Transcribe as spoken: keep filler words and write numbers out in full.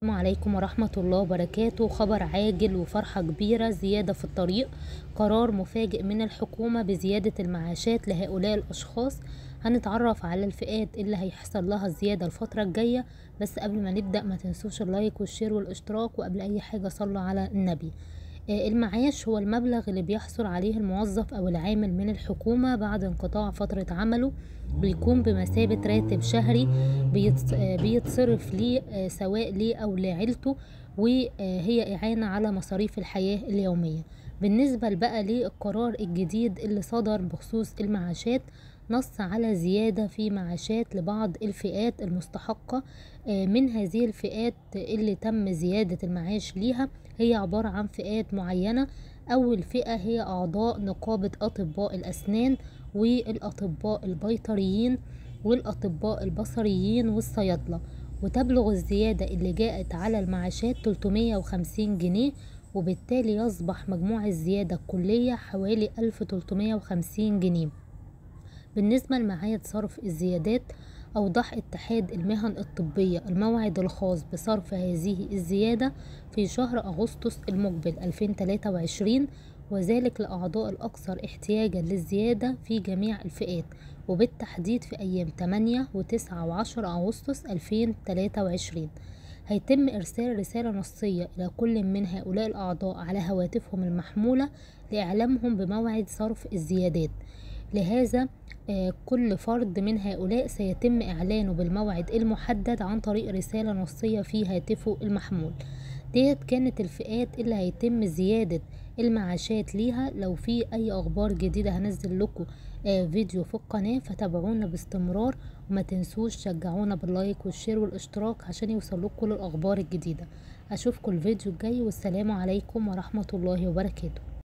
السلام عليكم ورحمة الله وبركاته. خبر عاجل وفرحة كبيرة، زيادة في الطريق. قرار مفاجئ من الحكومة بزيادة المعاشات لهؤلاء الأشخاص. هنتعرف على الفئات اللي هيحصل لها الزيادة الفترة الجاية، بس قبل ما نبدأ ما تنسوش اللايك والشير والاشتراك، وقبل أي حاجة صلوا على النبي. آه، المعاش هو المبلغ اللي بيحصل عليه الموظف أو العامل من الحكومة بعد انقطاع فترة عمله، بيكون بمثابة راتب شهري بيتص- آه، بيتصرف ليه، آه، سواء ليه أو لعيلته، وهي إعانة على مصاريف الحياة اليومية. بالنسبة بقى للقرار الجديد اللي صدر بخصوص المعاشات، نص على زيادة في معاشات لبعض الفئات المستحقة. آه، من هذه الفئات اللي تم زيادة المعاش ليها هي عبارة عن فئات معينة. أول فئة هي أعضاء نقابة أطباء الأسنان والأطباء البيطريين والأطباء البصريين والصيادلة، وتبلغ الزيادة اللي جاءت على المعاشات ثلاثمائة وخمسين جنيه، وبالتالي يصبح مجموع الزيادة الكلية حوالي ألف وثلاثمائة وخمسين جنيه. بالنسبة لمعايير صرف الزيادات، أوضح اتحاد المهن الطبية الموعد الخاص بصرف هذه الزيادة في شهر أغسطس المقبل ألفين وثلاثة وعشرين، وذلك لأعضاء الأكثر احتياجا للزيادة في جميع الفئات، وبالتحديد في أيام ثمانية وتسعة وعشرة أغسطس ألفين وثلاثة وعشرين. هيتم إرسال رسالة نصية إلى كل من هؤلاء الأعضاء على هواتفهم المحمولة لإعلامهم بموعد صرف الزيادات. لهذا آه، كل فرد من هؤلاء سيتم إعلانه بالموعد المحدد عن طريق رسالة نصية في هاتفه المحمول. ديت كانت الفئات اللي هيتم زيادة المعاشات ليها. لو في أي أخبار جديدة هنزل لكم آه، فيديو في القناة، فتابعونا باستمرار، وما تنسوش شجعونا باللايك والشير والاشتراك عشان يوصل لكم كل الأخبار الجديدة. أشوفكم الفيديو الجاي، والسلام عليكم ورحمة الله وبركاته.